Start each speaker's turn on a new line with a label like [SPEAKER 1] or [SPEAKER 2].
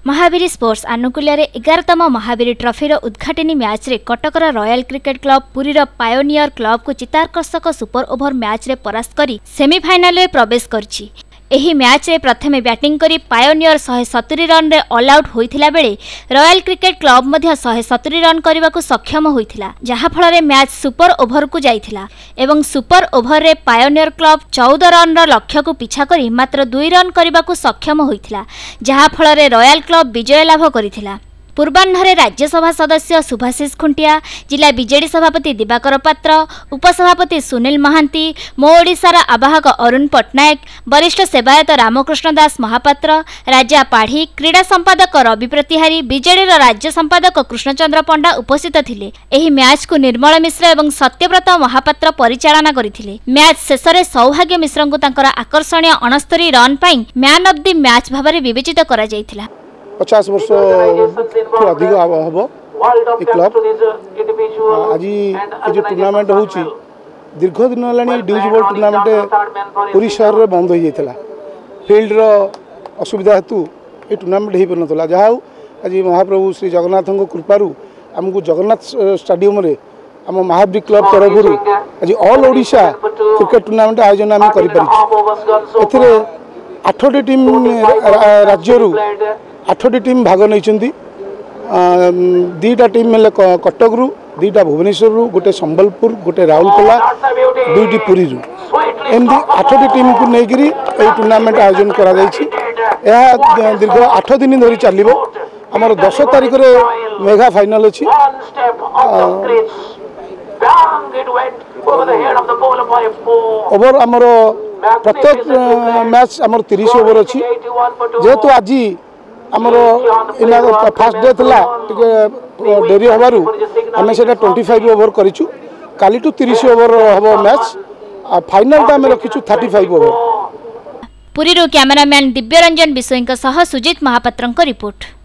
[SPEAKER 1] Mahavir sports आनुकूल्य 11तम महावीर ट्रॉफीर उद्घाटनी मैच रे कटकर रॉयल क्रिकेट क्लब पुरीर पायोनियर क्लब को चित्ताकर्षक सुपर ओवर मैच रे परास्त करी सेमीफाइनल रे प्रवेश करछि। एही मैच रे प्रथमे बैटिंग करी पायोनियर 170 रन रे ऑल आउट होइथिला बेले रॉयल क्रिकेट क्लब मध्य 170 रन करने को सक्षम होइथिला, जहा फल रे मैच सुपर ओवर को जाइथिला एवं सुपर ओवर रे पायोनियर क्लब 14 रन रो लक्ष्य को पिछा करी मात्र 2 रन करने को सक्षम होइथिला, जहा फल रे रॉयल क्लब विजय लाभ करिथिला। पूर्वाह्न राज्यसभा सदस्य सुभाषिष खुंटिया, जिला बीजेडी सभापति दिवाकर पात्र, उपसभापति सुनील महांती, मो ओडिशार आवाहक अरुण पट्टनायक, वरिष्ठ सेवायत रामकृष्ण दास महापात्र, राजा पाढ़ी, क्रीड़ा संपादक रवि प्रतिहारी, बीजेडी राज्य संपादक कृष्णचंद्र पंडा उपस्थित थिले। एही मैच को निर्मल मिश्र एवं सत्यव्रत महापात्र परिचालना करथिले। मैच शेष में सौभाग्य मिश्र को तांकर आकर्षणीय 69 रन पाई मैन ऑफ द मैच भाव में विवेचित करा जायथिला।
[SPEAKER 2] 50 वर्ष अधिक हम क्लब आज जो टूर्नामेंट हो दीर्घ दिन है ड्यूज बॉल टूर्नामेंट पूरी शहर में बंद हो जाता फिल्ड असुविधा हेतु ये टूर्नामेंट हो पार ना। जहाँ आज महाप्रभु श्री जगन्नाथ कृपारू आमको जगन्नाथ स्टेडियम रे आम महावीर क्लब तरफ आज ऑल ओडिशा क्रिकेट टूर्नामेंट आयोजन आम कर 8टी टीम राज्य 8टी टीम भाग नहीं। 2टा टीम कटक रु 2टा भुवनेश्वर रु गोटे संबलपुर गोटे राउरकेला 2टी पुरी रु एमती 8टी टीम को लेकर ये टूर्नामेंट आयोजन करा दीर्घ 8 दिन धरी चलो। आमर 10 तारिख रे मेगा फाइनल अच्छी ओवर आमर प्रत्येक मैच आमर 30 ओवर अच्छी जेहेतु आज आमर फास्ट डे थला डेरी हबारु आमे सेटा 25 ओवर करिछु। काली टू 30 ओवर हबो मैच फाइनल ता आमे रखिछु 35 ओवर।
[SPEAKER 1] पुरीरो कैमरामैन दिव्यरंजन बिसोईंक सह सुजित महापात्रंक रिपोर्ट।